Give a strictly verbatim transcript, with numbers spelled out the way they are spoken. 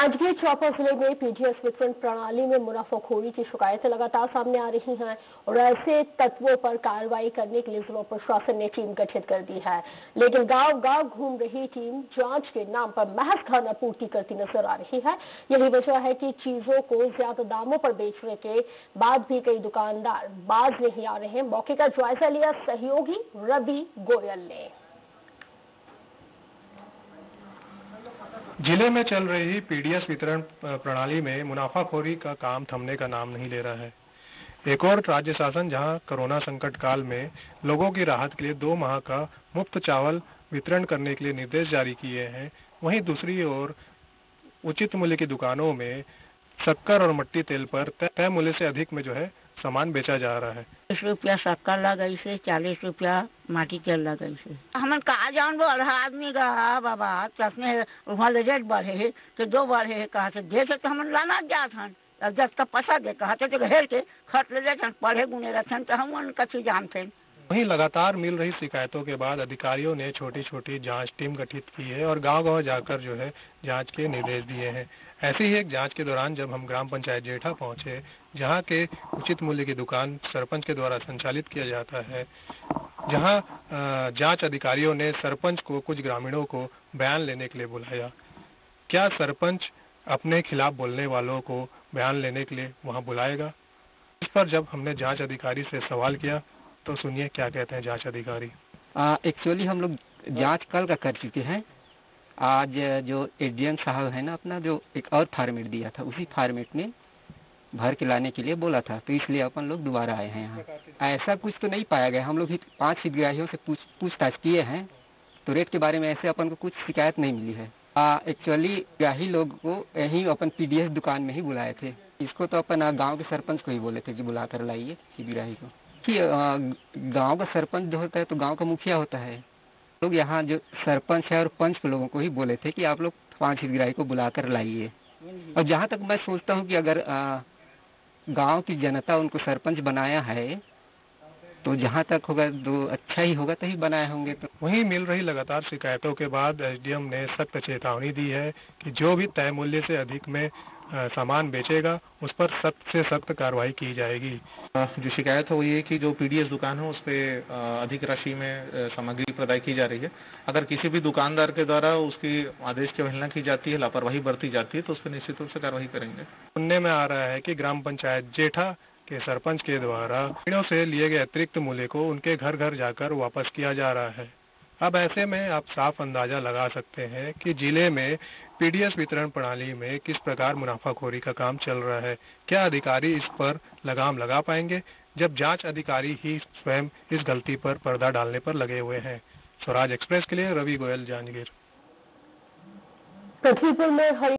जांजगीर चांपा जिले में पीडीएस वितरण प्रणाली में मुनाफाखोरी की शिकायतें लगातार सामने आ रही हैं और ऐसे तत्वों पर कार्रवाई करने के लिए जिला प्रशासन ने टीम गठित कर दी है। लेकिन गांव-गांव घूम रही टीम जांच के नाम पर महज खानापूर्ति करती नजर आ रही है। यही वजह है कि चीजों को ज्यादा दामों पर बेचने के बाद भी कई दुकानदार बाज नहीं आ रहे हैं। मौके का जायजा लिया सहयोगी रवि गोयल ने। जिले में चल रही पीडीएस वितरण प्रणाली में मुनाफाखोरी का काम थमने का नाम नहीं ले रहा है। एक और राज्य शासन जहां कोरोना संकट काल में लोगों की राहत के लिए दो माह का मुफ्त चावल वितरण करने के लिए निर्देश जारी किए हैं, वहीं दूसरी ओर उचित मूल्य की दुकानों में शक्कर और मट्टी तेल पर तय मूल्य से अधिक में जो है सामान बेचा जा रहा है। तीस रुपया शक्कर लगाई से, चालीस रुपया माटी तेल लगाई से। हमन कहा जान वो आदमी का बाबा चश्मे वहाँ रेट बढ़े तो दो बढ़े कहा से दे तो हमन लाना जात हन। अब जब तक पैसा दे कहा तो हेर के खर्च ले जाते पढ़े गुने रहते तो हम कछु जानते। वहीं लगातार मिल रही शिकायतों के बाद अधिकारियों ने छोटी छोटी जांच टीम गठित की है और गांव-गांव जाकर जो है जांच के निर्देश दिए हैं। ऐसी ही एक जांच के दौरान जब हम ग्राम पंचायत जेठा पहुंचे, जहां के उचित मूल्य की दुकान सरपंच के द्वारा संचालित किया जाता है, जहां जांच अधिकारियों ने सरपंच को कुछ ग्रामीणों को बयान लेने के लिए बुलाया। क्या सरपंच अपने खिलाफ बोलने वालों को बयान लेने के लिए वहाँ बुलाएगा? इस पर जब हमने जाँच अधिकारी से सवाल किया तो सुनिए क्या कहते हैं जांच अधिकारी। एक्चुअली हम लोग जांच कल का कर चुके हैं। आज जो एडीएम साहब है ना, अपना जो एक और फॉर्मेट दिया था उसी फॉर्मेट में भर के लाने के लिए बोला था, तो इसलिए अपन लोग दोबारा आए हैं यहाँ। ऐसा कुछ तो नहीं पाया गया। हम लोग पांच हितग्राहियों से पूछ पूछताछ किए हैं तो रेट के बारे में ऐसे अपन को कुछ शिकायत नहीं मिली है। एक्चुअली ग्राही लोग को यही अपन पीडीएस दुकान में ही बुलाए थे। इसको तो अपन गाँव के सरपंच को ही बोले थे कि बुला कर लाइए हितग्राही को। कि गांव का सरपंच जो होता है तो गांव का मुखिया होता है। लोग यहाँ जो सरपंच है और पंच के लोगों को ही बोले थे कि आप लोग पांच हितग्राही को बुलाकर लाइए। और जहाँ तक मैं सोचता हूँ कि अगर गांव की जनता उनको सरपंच बनाया है तो जहाँ तक होगा तो अच्छा ही होगा, तभी बनाए होंगे। तो वहीं मिल रही लगातार शिकायतों के बाद एसडीएम ने सख्त चेतावनी दी है कि जो भी तय मूल्य से अधिक में सामान बेचेगा उस पर सख्त से सख्त कार्रवाई की जाएगी। जो शिकायत है वो ये कि जो पीडीएस दुकान है उस पर अधिक राशि में सामग्री प्रदाय की जा रही है। अगर किसी भी दुकानदार के द्वारा उसकी आदेश की अवहेलना की जाती है, लापरवाही बरती जाती है तो उस पर निश्चित रूप से कार्रवाई करेंगे। सुनने में आ रहा है कि ग्राम पंचायत जेठा के सरपंच के द्वारा ग्रामीणों से लिए गए अतिरिक्त मूल्य को उनके घर घर जाकर वापस किया जा रहा है। अब ऐसे में आप साफ अंदाजा लगा सकते हैं कि जिले में पीडीएस वितरण प्रणाली में किस प्रकार मुनाफाखोरी का काम चल रहा है। क्या अधिकारी इस पर लगाम लगा पाएंगे, जब जांच अधिकारी ही स्वयं इस गलती पर पर्दा डालने पर लगे हुए हैं? स्वराज एक्सप्रेस के लिए रवि गोयल, जांजगीर।